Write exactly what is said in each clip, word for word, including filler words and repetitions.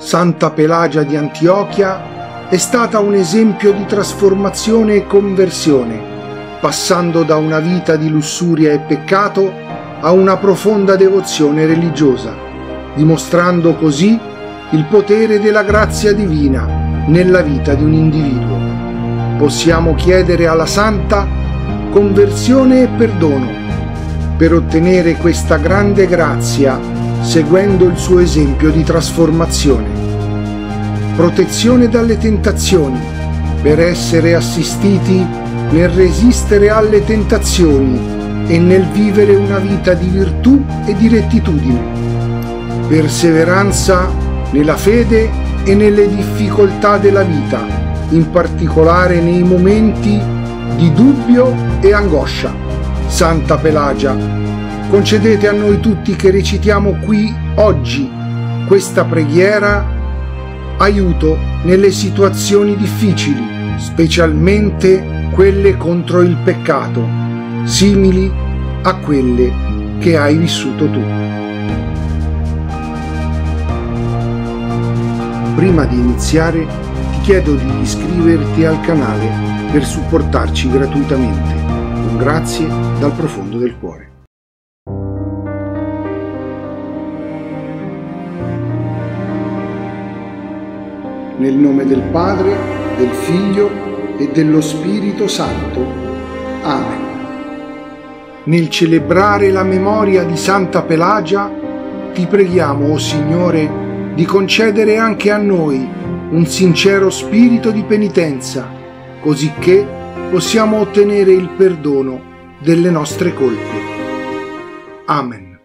Santa Pelagia di Antiochia è stata un esempio di trasformazione e conversione, passando da una vita di lussuria e peccato a una profonda devozione religiosa, dimostrando così il potere della grazia divina nella vita di un individuo. Possiamo chiedere alla Santa conversione e perdono per ottenere questa grande grazia seguendo il suo esempio di trasformazione. Protezione dalle tentazioni per essere assistiti nel resistere alle tentazioni e nel vivere una vita di virtù e di rettitudine. Perseveranza nella fede e nelle difficoltà della vita, in particolare nei momenti di dubbio e angoscia. Santa Pelagia, concedete a noi tutti che recitiamo qui oggi questa preghiera aiuto nelle situazioni difficili, specialmente quelle contro il peccato, simili a quelle che hai vissuto tu. Prima di iniziare ti chiedo di iscriverti al canale per supportarci gratuitamente. Un grazie dal profondo del cuore. Nel nome del Padre, del Figlio e dello Spirito Santo. Amen. Nel celebrare la memoria di Santa Pelagia, ti preghiamo, o Signore, di concedere anche a noi un sincero spirito di penitenza, cosicché possiamo ottenere il perdono delle nostre colpe. Amen.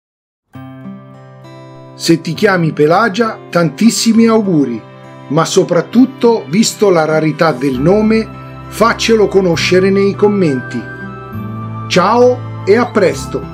Se ti chiami Pelagia, tantissimi auguri, ma soprattutto, visto la rarità del nome, faccelo conoscere nei commenti. Ciao e a presto!